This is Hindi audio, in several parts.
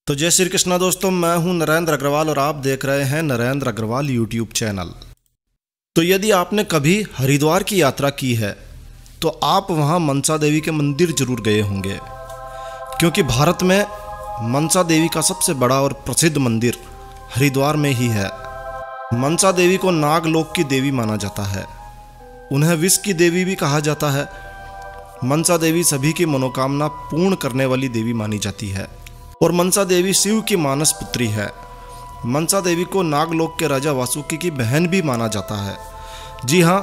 तो जय श्री कृष्णा दोस्तों, मैं हूं नरेंद्र अग्रवाल और आप देख रहे हैं नरेंद्र अग्रवाल यूट्यूब चैनल। तो यदि आपने कभी हरिद्वार की यात्रा की है तो आप वहां मनसा देवी के मंदिर जरूर गए होंगे, क्योंकि भारत में मनसा देवी का सबसे बड़ा और प्रसिद्ध मंदिर हरिद्वार में ही है। मनसा देवी को नागलोक की देवी माना जाता है, उन्हें विष की देवी भी कहा जाता है। मनसा देवी सभी की मनोकामना पूर्ण करने वाली देवी मानी जाती है और मनसा देवी शिव की मानस पुत्री है। मनसा देवी को नागलोक के राजा वासुकी की बहन भी माना जाता है। जी हाँ,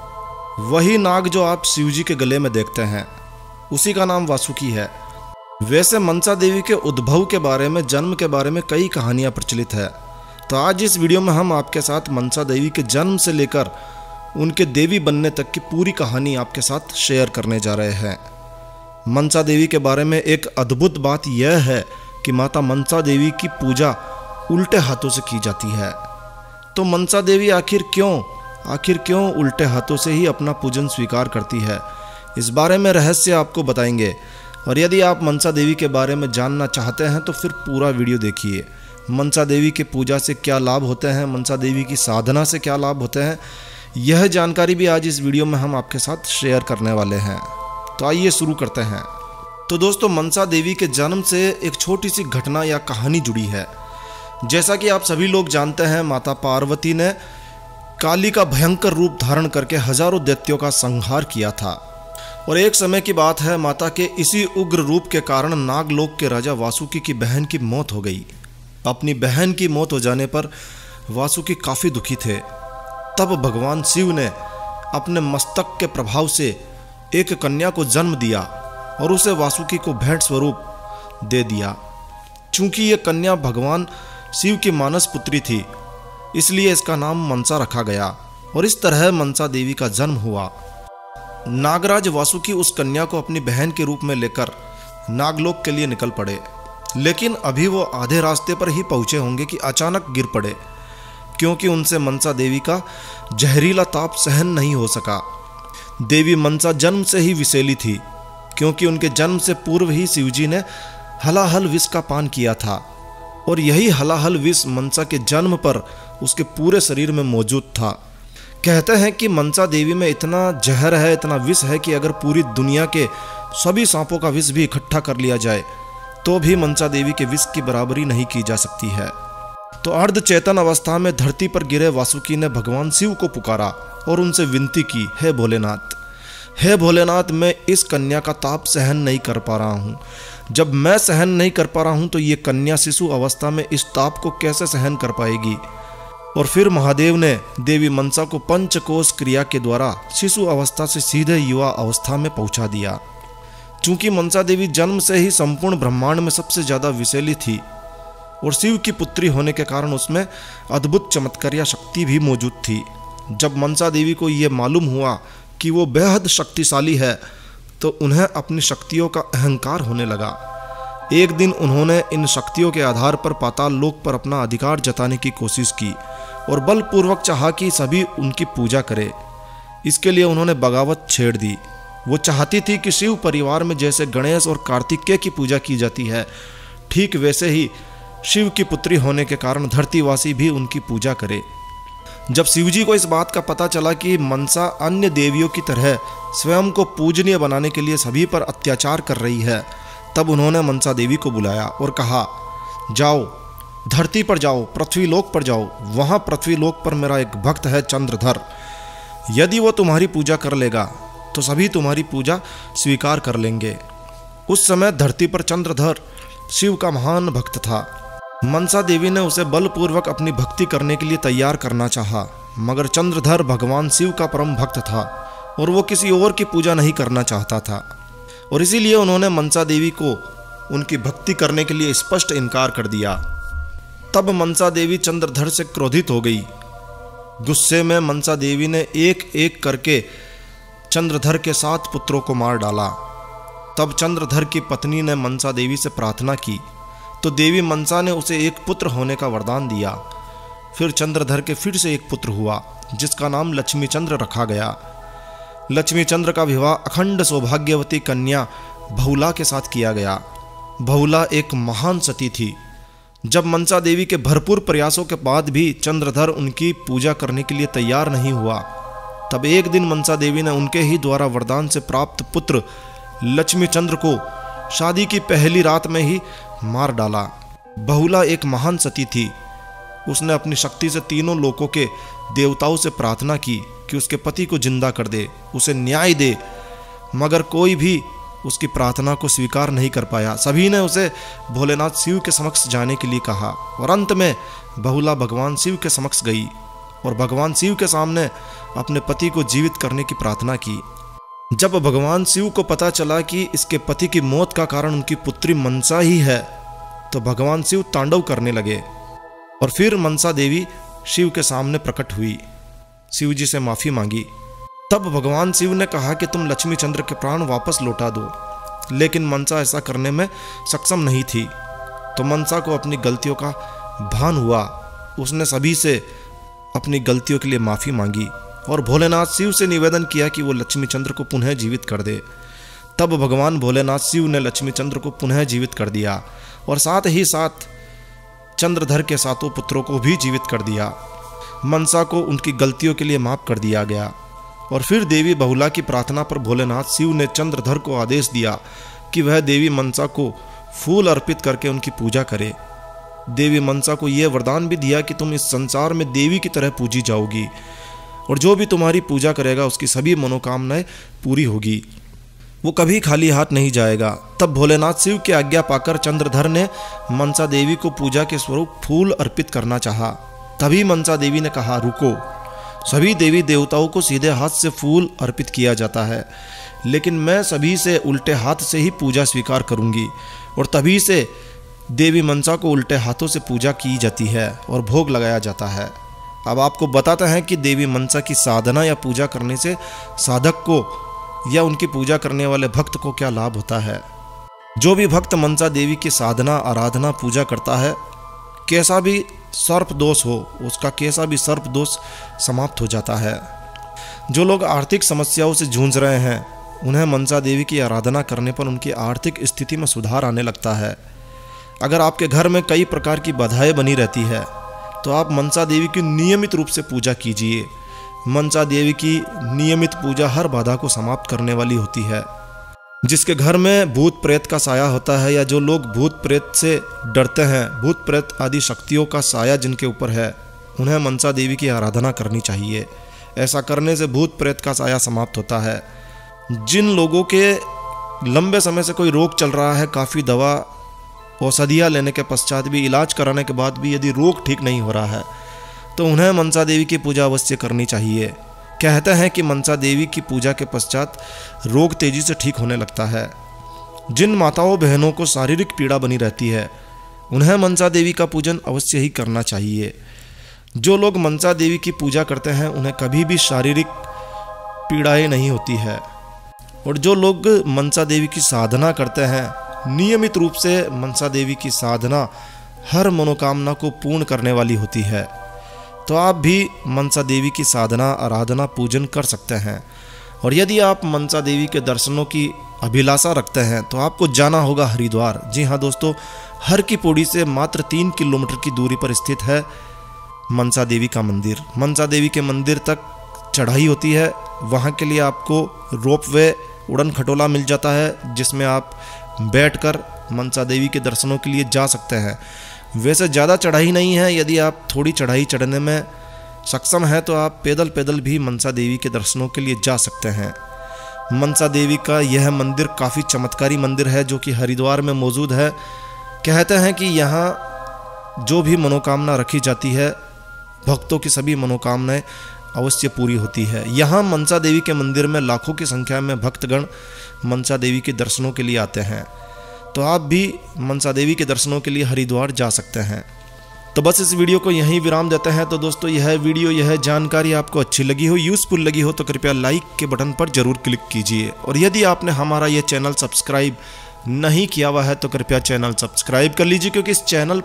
वही नाग जो आप शिव जी के गले में देखते हैं, उसी का नाम वासुकी है। वैसे मनसा देवी के उद्भव के बारे में, जन्म के बारे में कई कहानियां प्रचलित है। तो आज इस वीडियो में हम आपके साथ मनसा देवी के जन्म से लेकर उनके देवी बनने तक की पूरी कहानी आपके साथ शेयर करने जा रहे हैं। मनसा देवी के बारे में एक अद्भुत बात यह है कि माता मनसा देवी की पूजा उल्टे हाथों से की जाती है। तो मनसा देवी आखिर क्यों उल्टे हाथों से ही अपना पूजन स्वीकार करती है, इस बारे में रहस्य आपको बताएंगे। और यदि आप मनसा देवी के बारे में जानना चाहते हैं तो फिर पूरा वीडियो देखिए। मनसा देवी के पूजा से क्या लाभ होते हैं, मनसा देवी की साधना से क्या लाभ होते हैं, यह जानकारी भी आज इस वीडियो में हम आपके साथ शेयर करने वाले हैं। तो आइए शुरू करते हैं। तो दोस्तों, मनसा देवी के जन्म से एक छोटी सी घटना या कहानी जुड़ी है। जैसा कि आप सभी लोग जानते हैं, माता पार्वती ने काली का भयंकर रूप धारण करके हजारों दैत्यों का संहार किया था। और एक समय की बात है, माता के इसी उग्र रूप के कारण नागलोक के राजा वासुकी की बहन की मौत हो गई। अपनी बहन की मौत हो जाने पर वासुकी काफी दुखी थे। तब भगवान शिव ने अपने मस्तक के प्रभाव से एक कन्या को जन्म दिया और उसे वासुकी को भेंट स्वरूप दे दिया। चूंकि यह कन्या भगवान शिव की मानस पुत्री थी, इसलिए इसका नाम मनसा रखा गया और इस तरह मनसा देवी का जन्म हुआ। नागराज वासुकी उस कन्या को अपनी बहन के रूप में लेकर नागलोक के लिए निकल पड़े। लेकिन अभी वो आधे रास्ते पर ही पहुंचे होंगे कि अचानक गिर पड़े, क्योंकि उनसे मनसा देवी का जहरीला ताप सहन नहीं हो सका। देवी मनसा जन्म से ही विषैली थी, क्योंकि उनके जन्म से पूर्व ही शिवजी ने हलाहल विष का पान किया था और यही हलाहल विष मनसा के जन्म पर उसके पूरे शरीर में मौजूद था। कहते हैं कि मनसा देवी में इतना जहर है, इतना विष है कि अगर पूरी दुनिया के सभी सांपों का विष भी इकट्ठा कर लिया जाए तो भी मनसा देवी के विष की बराबरी नहीं की जा सकती है। तो अर्ध चेतन अवस्था में धरती पर गिरे वासुकी ने भगवान शिव को पुकारा और उनसे विनती की, हे भोलेनाथ, मैं इस कन्या का ताप सहन नहीं कर पा रहा हूँ। जब मैं सहन नहीं कर पा रहा हूँ तो ये कन्या शिशु अवस्था में इस ताप को कैसे सहन कर पाएगी। और फिर महादेव ने देवी मनसा को पंचकोश क्रिया के द्वारा शिशु अवस्था से सीधे युवा अवस्था में पहुंचा दिया। चूंकि मनसा देवी जन्म से ही संपूर्ण ब्रह्मांड में सबसे ज्यादा विषैली थी और शिव की पुत्री होने के कारण उसमें अद्भुत चमत्कारिया शक्ति भी मौजूद थी। जब मनसा देवी को यह मालूम हुआ कि वो बेहद शक्तिशाली है तो उन्हें अपनी शक्तियों का अहंकार होने लगा। एक दिन उन्होंने इन शक्तियों के आधार पर पाताल लोक पर अपना अधिकार जताने की कोशिश की और बलपूर्वक चाहा कि सभी उनकी पूजा करें। इसके लिए उन्होंने बगावत छेड़ दी। वो चाहती थी कि शिव परिवार में जैसे गणेश और कार्तिकेय की पूजा की जाती है, ठीक वैसे ही शिव की पुत्री होने के कारण धरतीवासी भी उनकी पूजा करे। जब शिवजी को इस बात का पता चला कि मनसा अन्य देवियों की तरह स्वयं को पूजनीय बनाने के लिए सभी पर अत्याचार कर रही है, तब उन्होंने मनसा देवी को बुलाया और कहा, जाओ धरती पर जाओ, पृथ्वीलोक पर जाओ। वहां पृथ्वीलोक पर मेरा एक भक्त है चंद्रधर, यदि वो तुम्हारी पूजा कर लेगा तो सभी तुम्हारी पूजा स्वीकार कर लेंगे। उस समय धरती पर चंद्रधर शिव का महान भक्त था। मनसा देवी ने उसे बलपूर्वक अपनी भक्ति करने के लिए तैयार करना चाहा, मगर चंद्रधर भगवान शिव का परम भक्त था और वो किसी और की पूजा नहीं करना चाहता था और इसीलिए उन्होंने मनसा देवी को उनकी भक्ति करने के लिए स्पष्ट इनकार कर दिया। तब मनसा देवी चंद्रधर से क्रोधित हो गई। गुस्से में मनसा देवी ने एक एक करके चंद्रधर के 7 पुत्रों को मार डाला। तब चंद्रधर की पत्नी ने मनसा देवी से प्रार्थना की तो देवी मनसा ने उसे एक पुत्र होने का वरदान दिया। फिर चंद्रधर के फिर से एक पुत्र हुआ जिसका नाम लक्ष्मी चंद्र रखा गया। लक्ष्मी चंद्र का विवाह अखंड सौभाग्यवती कन्या बहुला के साथ किया गया। बहुला एक महान सती थी जब मनसा देवी के भरपूर प्रयासों के बाद भी चंद्रधर उनकी पूजा करने के लिए तैयार नहीं हुआ, तब एक दिन मनसा देवी ने उनके ही द्वारा वरदान से प्राप्त पुत्र लक्ष्मी चंद्र को शादी की पहली रात में ही मार डाला। बहुला एक महान सती थी। उसने अपनी शक्ति से तीनों लोकों के देवताओं से प्रार्थना की कि उसके पति को जिंदा कर दे, उसे न्याय दे, मगर कोई भी उसकी प्रार्थना को स्वीकार नहीं कर पाया। सभी ने उसे भोलेनाथ शिव के समक्ष जाने के लिए कहा और अंत में बहुला भगवान शिव के समक्ष गई और भगवान शिव के सामने अपने पति को जीवित करने की प्रार्थना की। जब भगवान शिव को पता चला कि इसके पति की मौत का कारण उनकी पुत्री मनसा ही है, तो भगवान शिव तांडव करने लगे और फिर मनसा देवी शिव के सामने प्रकट हुई, शिव जी से माफी मांगी। तब भगवान शिव ने कहा कि तुम लक्ष्मी चंद्र के प्राण वापस लौटा दो, लेकिन मनसा ऐसा करने में सक्षम नहीं थी। तो मनसा को अपनी गलतियों का भान हुआ। उसने सभी से अपनी गलतियों के लिए माफी मांगी और भोलेनाथ शिव से निवेदन किया कि वो लक्ष्मी चंद्र को पुनः जीवित कर दे। तब भगवान भोलेनाथ शिव ने लक्ष्मी चंद्र को पुनः जीवित कर दिया और साथ ही साथ चंद्रधर के सातों पुत्रों को भी जीवित कर दिया। मनसा को उनकी गलतियों के लिए माफ कर दिया गया। और फिर देवी बहुला की प्रार्थना पर भोलेनाथ शिव ने चंद्रधर को आदेश दिया कि वह देवी मनसा को फूल अर्पित करके उनकी पूजा करे। देवी मनसा को यह वरदान भी दिया कि तुम इस संसार में देवी की तरह पूजी जाओगी और जो भी तुम्हारी पूजा करेगा उसकी सभी मनोकामनाएं पूरी होगी, वो कभी खाली हाथ नहीं जाएगा। तब भोलेनाथ शिव की आज्ञा पाकर चंद्रधर ने मनसा देवी को पूजा के स्वरूप फूल अर्पित करना चाहा। तभी मनसा देवी ने कहा, रुको, सभी देवी देवताओं को सीधे हाथ से फूल अर्पित किया जाता है, लेकिन मैं सभी से उल्टे हाथ से ही पूजा स्वीकार करूंगी। और तभी से देवी मनसा को उल्टे हाथों से पूजा की जाती है और भोग लगाया जाता है। अब आपको बताते हैं कि देवी मनसा की साधना या पूजा करने से साधक को या उनकी पूजा करने वाले भक्त को क्या लाभ होता है। जो भी भक्त मनसा देवी की साधना, आराधना, पूजा करता है, कैसा भी सर्प दोष हो, उसका कैसा भी सर्प दोष समाप्त हो जाता है। जो लोग आर्थिक समस्याओं से जूझ रहे हैं, उन्हें मनसा देवी की आराधना करने पर उनकी आर्थिक स्थिति में सुधार आने लगता है। अगर आपके घर में कई प्रकार की बाधाएं बनी रहती है, तो आप मनसा देवी की नियमित रूप से पूजा कीजिए। मनसा देवी की नियमित पूजा हर बाधा को समाप्त करने वाली होती है। जिसके घर में भूत प्रेत का साया होता है या जो लोग भूत प्रेत से डरते हैं, भूत प्रेत आदि शक्तियों का साया जिनके ऊपर है, उन्हें मनसा देवी की आराधना करनी चाहिए। ऐसा करने से भूत प्रेत का साया समाप्त होता है। जिन लोगों के लंबे समय से कोई रोग चल रहा है, काफ़ी दवा औषधियाँ लेने के पश्चात भी, इलाज कराने के बाद भी यदि रोग ठीक नहीं हो रहा है, तो उन्हें मनसा देवी की पूजा अवश्य करनी चाहिए। कहते हैं कि मनसा देवी की पूजा के पश्चात रोग तेजी से ठीक होने लगता है। जिन माताओं बहनों को शारीरिक पीड़ा बनी रहती है, उन्हें मनसा देवी का पूजन अवश्य ही करना चाहिए। जो लोग मनसा देवी की पूजा करते हैं, उन्हें कभी भी शारीरिक पीड़ाएं नहीं होती है। और जो लोग मनसा देवी की साधना करते हैं, नियमित रूप से मनसा देवी की साधना हर मनोकामना को पूर्ण करने वाली होती है। तो आप भी मनसा देवी की साधना, आराधना, पूजन कर सकते हैं। और यदि आप मनसा देवी के दर्शनों की अभिलाषा रखते हैं, तो आपको जाना होगा हरिद्वार। जी हाँ दोस्तों, हर की पौड़ी से मात्र 3 किलोमीटर की दूरी पर स्थित है मनसा देवी का मंदिर। मनसा देवी के मंदिर तक चढ़ाई होती है। वहाँ के लिए आपको रोपवे, उड़न खटोला मिल जाता है, जिसमें आप बैठकर मनसा देवी के दर्शनों के लिए जा सकते हैं। वैसे ज़्यादा चढ़ाई नहीं है, यदि आप थोड़ी चढ़ाई चढ़ने में सक्षम हैं तो आप पैदल पैदल भी मनसा देवी के दर्शनों के लिए जा सकते हैं। मनसा देवी का यह मंदिर काफ़ी चमत्कारी मंदिर है, जो कि हरिद्वार में मौजूद है। कहते हैं कि यहाँ जो भी मनोकामना रखी जाती है, भक्तों की सभी मनोकामनाएं अवश्य पूरी होती है। यहाँ मनसा देवी के मंदिर में लाखों की संख्या में भक्तगण मनसा देवी के दर्शनों के लिए आते हैं। तो आप भी मनसा देवी के दर्शनों के लिए हरिद्वार जा सकते हैं। तो बस इस वीडियो को यहीं विराम देते हैं। तो दोस्तों, यह वीडियो, यह जानकारी आपको अच्छी लगी हो, यूज़फुल लगी हो, तो कृपया लाइक के बटन पर जरूर क्लिक कीजिए। और यदि आपने हमारा यह चैनल सब्सक्राइब नहीं किया हुआ है, तो कृपया चैनल सब्सक्राइब कर लीजिए, क्योंकि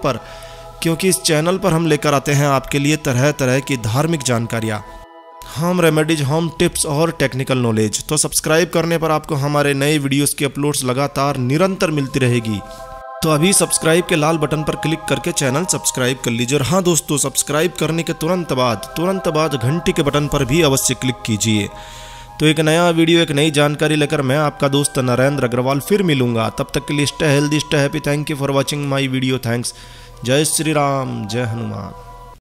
इस चैनल पर हम लेकर आते हैं आपके लिए तरह तरह की धार्मिक जानकारियाँ, होम रेमेडीज, होम टिप्स और टेक्निकल नॉलेज। तो सब्सक्राइब करने पर आपको हमारे नए वीडियोस की अपलोड्स लगातार निरंतर मिलती रहेगी। तो अभी सब्सक्राइब के लाल बटन पर क्लिक करके चैनल सब्सक्राइब कर लीजिए। और हाँ दोस्तों, सब्सक्राइब करने के तुरंत बाद घंटी के बटन पर भी अवश्य क्लिक कीजिए। तो एक नया वीडियो, एक नई जानकारी लेकर मैं आपका दोस्त नरेंद्र अग्रवाल फिर मिलूंगा। तब तक के लिए stay healthy, stay happy. Thank you for watching my video. Thanks. जय श्री राम, जय हनुमान।